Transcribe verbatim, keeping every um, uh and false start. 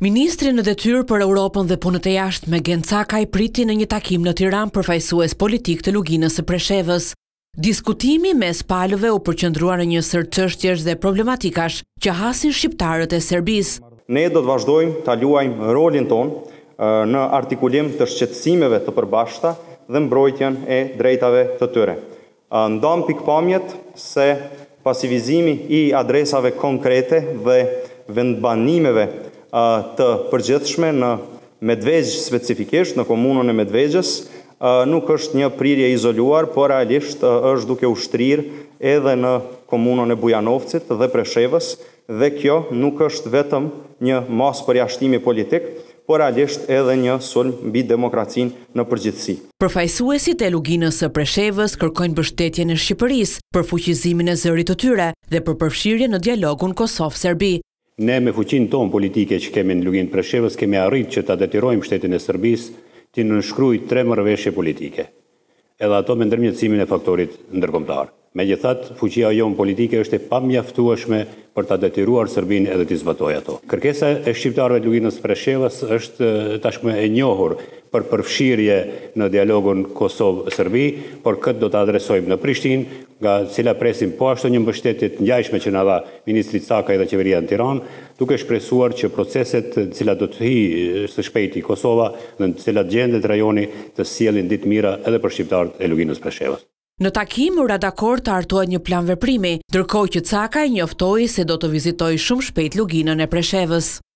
Ministri në detyrë për Europën dhe punët e jashtme Gen Cakaj priti në një takim në Tiranë përfaqësues politik të Luginës së Preshevës. Diskutimi mes palëve u përqendrua në një sër çështjesh dhe problematikash që hasin shqiptarët e Serbisë. Ne do të vazhdojmë ta luajmë rolin ton në artikulim të shqetësimeve të përbashkëta dhe mbrojtjen e drejtave të tyre. Ndam pikpamjet se pasivizimi i adresave konkrete dhe vendbanimeve të përgjithshme në Medvegj specifikisht, në komunën e Medvegjës, nuk është një prirje izoluar, por realisht është duke ushtrir edhe në komunën e Bujanovcit dhe Preshevës, dhe kjo nuk është vetëm një mas përjashtimi politik, por realisht edhe një sulm mbi demokracinë në përgjithësi. Përfaqësuesit e Luginës së Preshevës kërkojnë mbështetjen e Shqipërisë për fuqizimin e zërit të tyre dhe për përfshirje në dialogun Kosovë-Serbi. Ne me fuqinë tonë politike që kemi në Luginë Preshevës kemi arritë që ta detyrojmë shtetin e Serbisë të nënshkruajë tre marrëveshje politike, edhe ato me ndërmjetësimin e faktorit ndërkombëtar. Megjithatë, fuqia jonë politike është e pamjaftueshme për ta detyruar Serbinë edhe të zbatojë ato. Kërkesa e shqiptarëve të Luginës së Preshevës është tashmë e njohur për përfshirje në dialogun Kosovë-Serbi, por këtë do të adresojmë në Prishtinë, nga cila presim po ashtu një mbështetje të ngjashme që na dha ministri Cakaj dhe qeveria në Tiranë, duke shpresuar që proceset të cilat do të hyjë së shpejti Kosova dhe në të cilat gjendet rajoni të sjellin ditë mira edhe për shqiptarët e Luginës së Preshevës. Në takim u ra dakord të hartohet një plan veprimi, ndërkohë që Cakaj njoftoi se do të vizitojë shumë shpejt Luginën e Preshevës.